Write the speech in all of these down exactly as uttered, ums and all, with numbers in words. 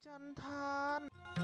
จันทาน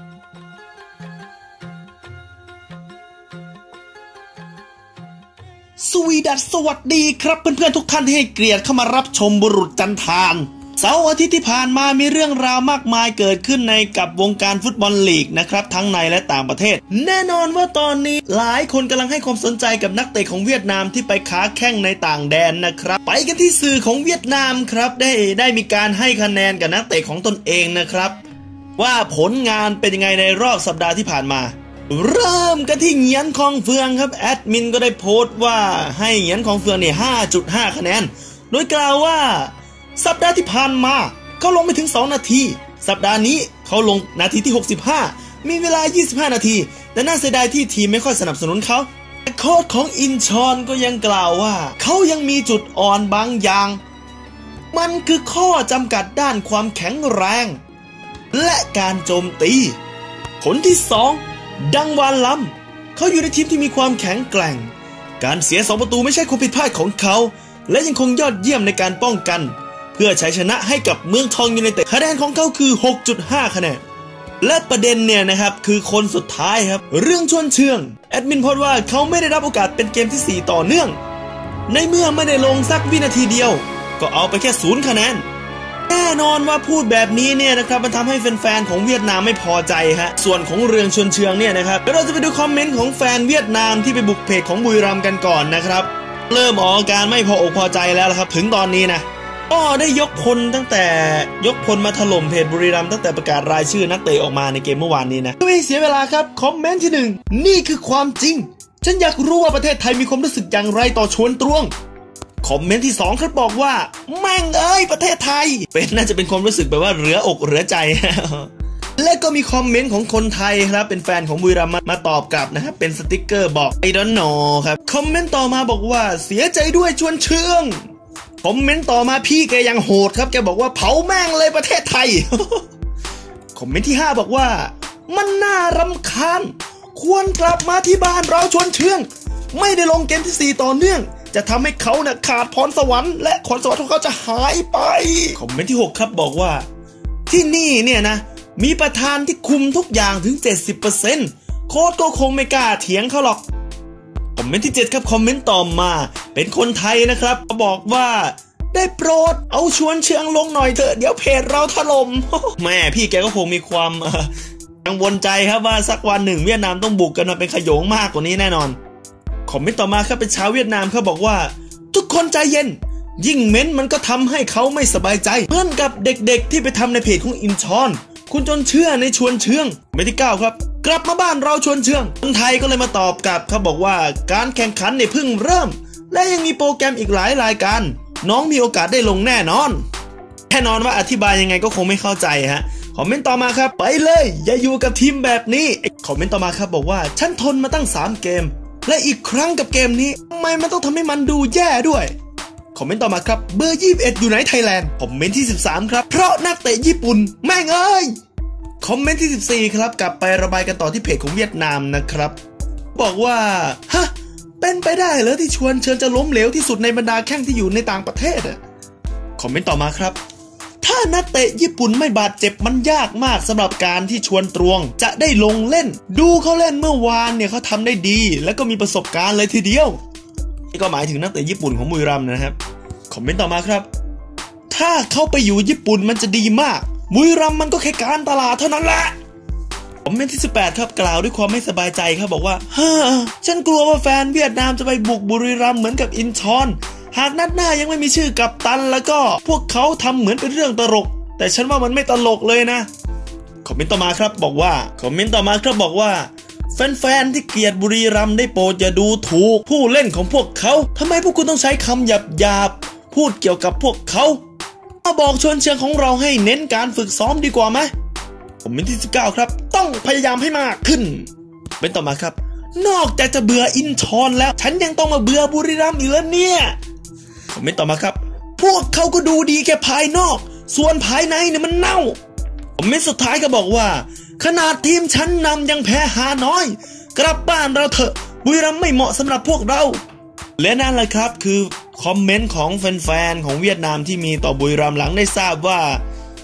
สวีดัสสวัสดีครับเพื่อนๆทุกท่านที่ให้เกียรติเข้ามารับชมบุรุษจันทานเสาร์อาทิตย์ที่ผ่านมามีเรื่องราวมากมายเกิดขึ้นในกับวงการฟุตบอลลีกนะครับทั้งในและต่างประเทศแน่นอนว่าตอนนี้หลายคนกำลังให้ความสนใจกับนักเตะของเวียดนามที่ไปค้าแข้งในต่างแดนนะครับไปกันที่สื่อของเวียดนามครับได้ได้มีการให้คะแนนกับนักเตะของตนเองนะครับว่าผลงานเป็นยังไงในรอบสัปดาห์ที่ผ่านมาเริ่มกันที่เหงียนคองเฟืองครับแอดมินก็ได้โพสต์ว่าให้เหงียนคองเฟืองเนี่ย ห้าจุดห้า คะแนนโดยกล่าวว่าสัปดาห์ที่ผ่านมาเขาลงไม่ถึงสองนาทีสัปดาห์นี้เขาลงนาทีที่หกสิบห้ามีเวลายี่สิบห้านาทีแต่น่าเสียดายที่ทีมไม่ค่อยสนับสนุนเขาแต่โค้ชของอินชอนก็ยังกล่าวว่าเขายังมีจุดอ่อนบางอย่างมันคือข้อจำกัดด้านความแข็งแรงและการโจมตีผลที่สองดังวานล้ำเขาอยู่ในทีมที่มีความแข็งแกร่งการเสียสองประตูไม่ใช่ความผิดพลาดของเขาและยังคงยอดเยี่ยมในการป้องกันเพื่อใช้ชนะให้กับเมืองทองยูไนเต็ดคะแนนของเขาคือ หกจุดห้า คะแนนและประเด็นเนี่ยนะครับคือคนสุดท้ายครับเรื่องชวนเชื่องแอดมินโพสต์ว่าเขาไม่ได้รับโอกาสเป็นเกมที่สี่ต่อเนื่องในเมื่อไม่ได้ลงสักวินาทีเดียวก็เอาไปแค่ศูนย์คะแนนแน่นอนว่าพูดแบบนี้เนี่ยนะครับมันทำให้แฟนๆของเวียดนามไม่พอใจฮะส่วนของเรื่องชวนเชืองเนี่ยนะครับเดี๋ยวเราจะไปดูคอมเมนต์ของแฟนเวียดนามที่ไปบุกเพจของบุรีรัมย์กันก่อนนะครับเริ่มออกอาการไม่พออกพอใจแล้วครับถึงตอนนี้นะก็ได้ยกพลตั้งแต่ยกพลมาถล่มเพจบุรีรัมย์ตั้งแต่ประกาศรายชื่อนักเตะออกมาในเกมเมื่อวานนี้นะไม่เสียเวลาครับคอมเมนต์ที่หนึ่งนี่คือความจริงฉันอยากรู้ว่าประเทศไทยมีความรู้สึกอย่างไรต่อชวนตรวงคอมเมนต์ที่สองครับบอกว่าแม่งเอ้ยประเทศไทยเป็นน่าจะเป็นความรู้สึกแบบว่าเหลืออกเหลือใจ และก็มีคอมเมนต์ของคนไทยครับเป็นแฟนของบุรีรัมย์มาตอบกลับนะครับเป็นสติ๊กเกอร์บอก I don't know ครับคอมเมนต์ต่อมาบอกว่าเสียใจด้วยชวนเชื่องคอมเมนต์ต่อมาพี่แกยังโหดครับแกบอกว่าเผาแม่งเลยประเทศไทย คอมเมนต์ที่ห้าบอกว่ามันน่ารำคาญควรกลับมาที่บ้านเราชวนเชื่องไม่ได้ลงเกมที่สี่ต่อเนื่องจะทำให้เขาเนี่ยขาดพรสวรรค์และพรสวรรค์ของเขาจะหายไปคอมเมนต์ที่หกครับบอกว่าที่นี่เนี่ยนะมีประธานที่คุมทุกอย่างถึง เจ็ดสิบเปอร์เซ็นต์ โค้ชก็คงไม่กล้าเถียงเขาหรอกคอมเมนต์ที่เจ็ดครับคอมเมนต์ต่อมาเป็นคนไทยนะครับบอกว่าได้โปรดเอาชวนเชืองลงหน่อยเถอะเดี๋ยวเพจเราถล่ม แม่พี่แกก็คงมีความกังวลใจครับว่าสักวันหนึ่งเวียดนามต้องบุกกันมาเป็นขโยงมากกว่านี้แน่นอนคอมเมนต์ต่อมาครับเป็นชาวเวียดนามเขาบอกว่าทุกคนใจเย็นยิ่งเม้นมันก็ทำให้เขาไม่สบายใจเหมือนกับเด็กๆที่ไปทำในเพจของอินชอนคุณจนเชื่อในชวนเชื่องเมที่เก้าครับกลับมาบ้านเราชวนเชื่องคนไทยก็เลยมาตอบกลับเขาบอกว่าการแข่งขันเนี่ยเพิ่งเริ่มและยังมีโปรแกรมอีกหลายรายการน้องมีโอกาสได้ลงแน่นอนแน่นอนว่าอธิบายยังไงก็คงไม่เข้าใจฮะคอมเมนต์ต่อมาครับไปเลยอย่าอยู่กับทีมแบบนี้คอมเมนต์ต่อมาครับบอกว่าฉันทนมาตั้งสามเกมและอีกครั้งกับเกมนี้ทำไมมันต้องทำให้มันดูแย่ด้วยคอมเมนต์ต่อมาครับเบอร์ยี่สิบเอ็ดอยู่ไหนไทยแลนด์คอมเมนต์ที่สิบสามครับเพราะนักเตะญี่ปุ่นแม่งเอ้ยคอมเมนต์ที่สิบสี่ครับกลับไประบายกันต่อที่เพจของเวียดนามนะครับบอกว่าฮะเป็นไปได้เหรอที่ชวนเชิญจะล้มเหลวที่สุดในบรรดาแข้งที่อยู่ในต่างประเทศอ่ะคอมเมนต์ต่อมาครับถ้านักเตะญี่ปุ่นไม่บาดเจ็บมันยากมากสำหรับการที่ชวนตรวงจะได้ลงเล่นดูเขาเล่นเมื่อวานเนี่ยเขาทำได้ดีและก็มีประสบการณ์เลยทีเดียวนี่ก็หมายถึงนักเตะญี่ปุ่นของบุรีรัมย์นะครับคอมเมนต์ต่อมาครับถ้าเขาไปอยู่ญี่ปุ่นมันจะดีมากบุรีรัมย์มันก็แค่การตลาดเท่านั้นแหละคอมเมนต์ที่สิบแปดครับกล่าวด้วยความไม่สบายใจครับบอกว่าเฮ้อฉันกลัวว่าแฟนเวียดนามจะไปบุกบุรีรัมย์เหมือนกับอินชอนหากนัดหน้ายังไม่มีชื่อกัปตันแล้วก็พวกเขาทำเหมือนเป็นเรื่องตลกแต่ฉันว่ามันไม่ตลกเลยนะคอมเมนต์ต่อมาครับบอกว่าคอมเมนต์ต่อมาครับบอกว่าแฟนๆที่เกลียดบุรีรัมย์ได้โปรดอย่าดูถูกผู้เล่นของพวกเขาทำไมพวกคุณต้องใช้คำหยาบๆพูดเกี่ยวกับพวกเขามาบอกชวนเชียงของเราให้เน้นการฝึกซ้อมดีกว่าไหมคอมเมนต์ที่สิบเก้าครับต้องพยายามให้มากขึ้นเป็นต่อมาครับนอกจากจะเบื่ออินชอนแล้วฉันยังต้องมาเบื่อบุรีรัมย์อีกแล้วเนี่ยคอมเมนต์ต่อมาครับพวกเขาก็ดูดีแค่ภายนอกส่วนภายในเนี่ยมันเน่าคอมเมนต์สุดท้ายก็บอกว่าขนาดทีมชั้นนำยังแพ้ฮานอยกลับบ้านเราเถอะบุรีรัมย์ไม่เหมาะสำหรับพวกเราและนั่นแหละครับคือคอมเมนต์ของแฟนๆของเวียดนามที่มีต่อบุรีรัมย์หลังได้ทราบว่า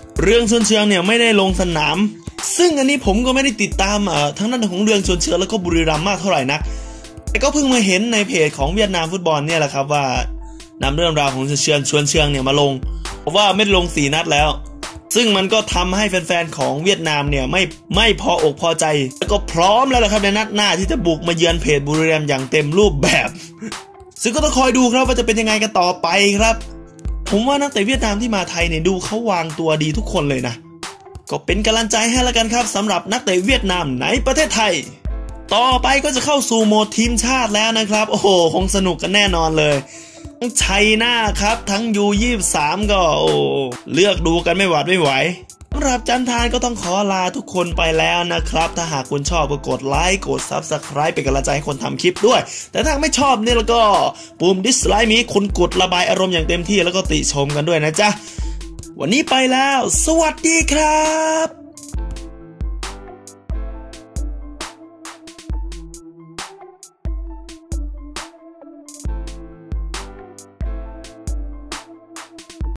เรื่องชวนเชืองเนี่ยไม่ได้ลงสนามซึ่งอันนี้ผมก็ไม่ได้ติดตามเอ่อทั้งนั้นของเรื่องชวนเชืองแล้วก็บุรีรัมย์มากเท่าไหร่นักแต่ก็เพิ่งมาเห็นในเพจของเวียดนามฟุตบอลเนี่ยแหละครับว่านำเรื่องราวของชวนเชืองชวนเชืองเนี่ยมาลงเพราะว่าไม่ลงสี่นัดแล้วซึ่งมันก็ทำให้แฟนๆของเวียดนามเนี่ยไม่ไม่พออกพอใจแล้วก็พร้อมแล้วละครับในนัดหน้าที่จะบุกมาเยือนเพจบุรีรัมย์อย่างเต็มรูปแบบซึ่งก็ต้องคอยดูครับว่าจะเป็นยังไงกันต่อไปครับผมว่านักเตะเวียดนามที่มาไทยเนี่ยดูเขาวางตัวดีทุกคนเลยนะก็เป็นกำลังใจให้ละกันครับสำหรับนักเตะเวียดนามในประเทศไทยต่อไปก็จะเข้าสู่โหมดทีมชาติแล้วนะครับโอ้โหคงสนุกกันแน่นอนเลยชัยนาครับทั้ง ยู ยี่สิบสาม ก็โอ้เลือกดูกันไม่หวาดไม่ไหวสำหรับจันทานก็ต้องขอลาทุกคนไปแล้วนะครับถ้าหากคุณชอบก็กดไลค์กด ซับสไครบ์ เป็นกำลังใจให้คนทำคลิปด้วยแต่ถ้าไม่ชอบเนี่ยแล้วก็ปุ่มดิสไลค์มีคุณกดระบายอารมณ์อย่างเต็มที่แล้วก็ติชมกันด้วยนะจ๊ะวันนี้ไปแล้วสวัสดีครับ